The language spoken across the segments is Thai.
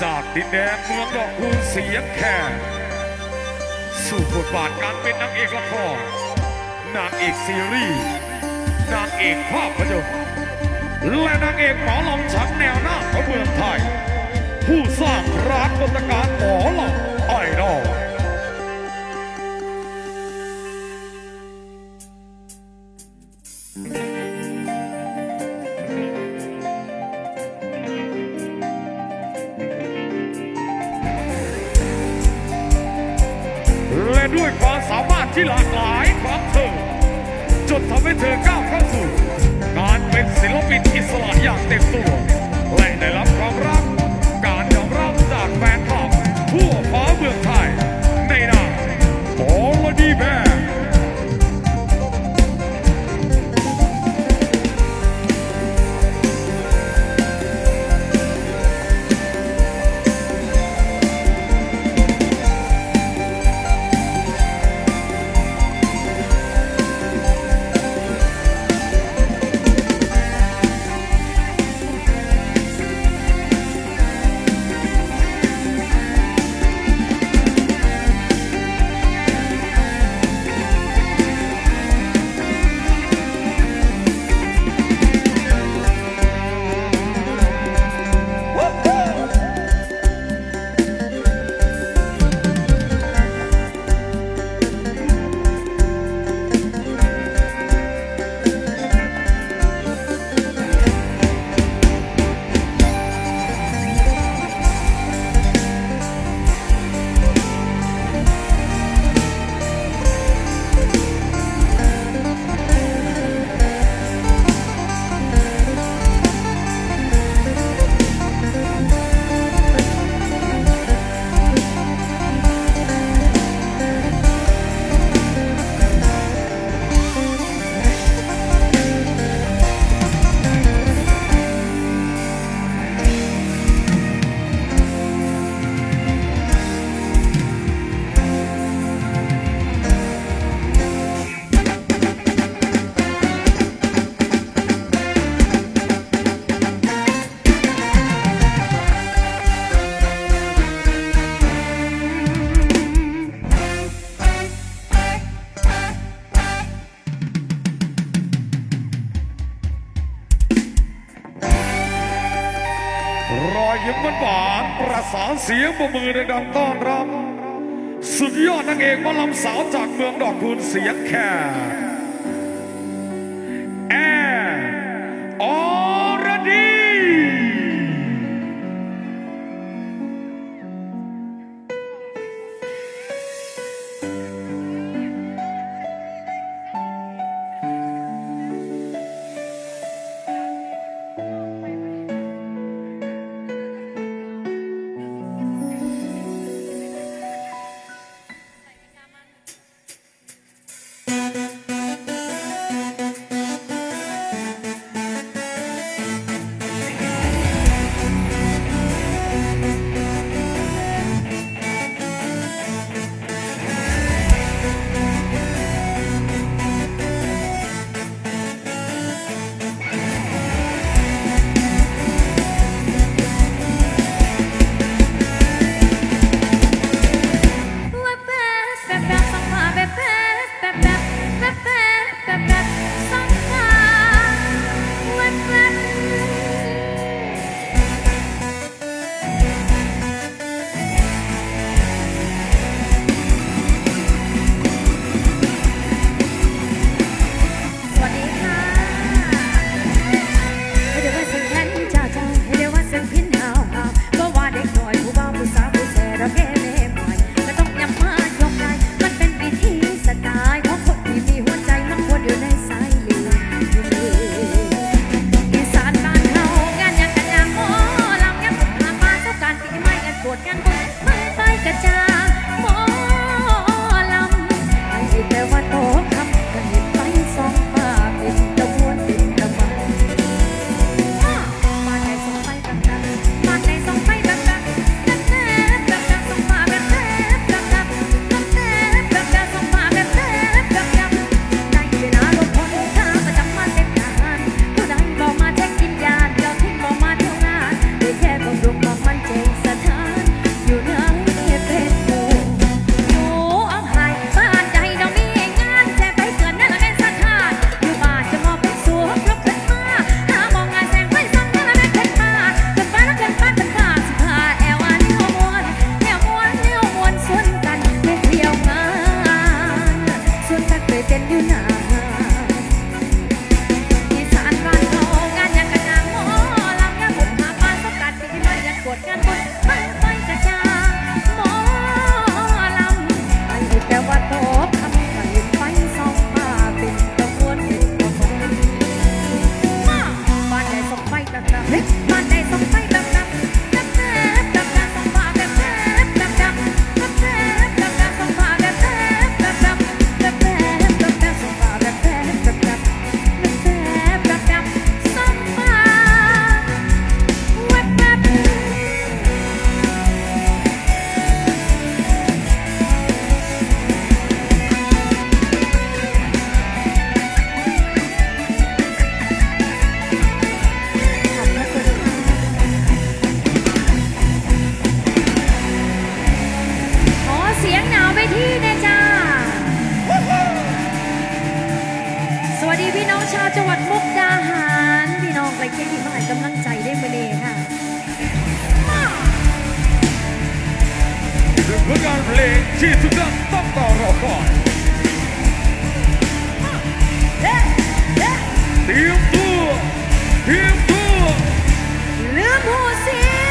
จากดินแดนเมืองดอกคูณเสียงแค่สู่บทบาทการเป็นนางเอกละครนางเอกซีรีส์นางเอกภาพยนตร์และนางเอกหมอลำชั้นแนวหน้าของเมืองไทยผู้สร้างปรากฏการณ์หมอลำไอดอลและด้วยความสามารถที่หลากหลายของเธอจนทำให้เธอก้าวเข้าสู่การเป็นศิลปินอิสระอย่างเต็มตัวและได้รับความรักการยอมรับจากแฟนคลับทั่วฟ้าเมืองไทยในนามโอลดีแบร์รอยยิ้มหวานประสานเสียงปรบมือดังต้อนรับสุดยอดนางเอกหมอลำสาวจากเมืองดอกคูณเสียงแค่แออรดีลงานเพลงที่ทุกท่านต้องต่อรอคอยเตรียมตัวลืมหูเสีย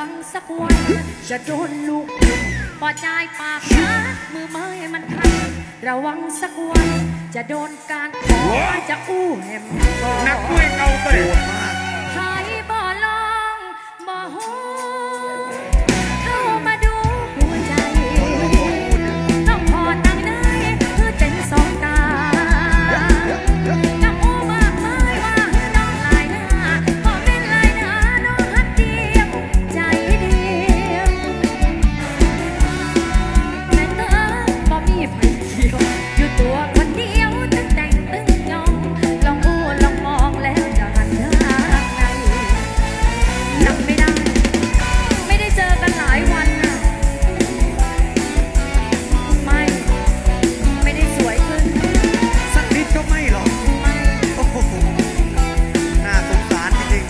วังสักวันจะโดนลูกกินพอใจปากนะมือไม้มันคันระวังสักวันจะโดนการขอจะอู้แหมก่อนนักด้วยเกาเตะใครบ่ลองบ่หูเข้ามาดูหัวใจต้องพอตั้งได้คือเต็นสองตากับอู้มากมายว่าน้องลายหน้าพอเป็นลายหน้าน้องฮักเดียวใจเดียวแต่เธอบ่มีไผเดียวอยู่ตัวคนเดียวตึงแต่งตึงยองลองอู้ลองมองแล้วจะหันหน้าไหนยังไม่ได้เจอกันหลายวันน่ะไม่ได้สวยขึ้นสักนิดก็ไม่หรอกไม่โอ้โหน่าสงสารจริง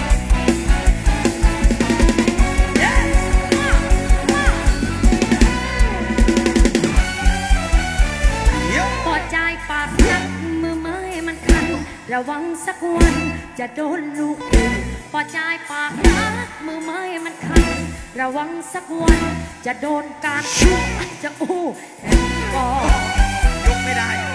เดี๋ยวพอใจปากยักมือไม้มันคันระวังสักวันจะโดนลูกอุ่นพอใจปากยักมือไม้มันคันระวังสักวันจะโดนการชุบจะอู้แอนกอยกไม่ได้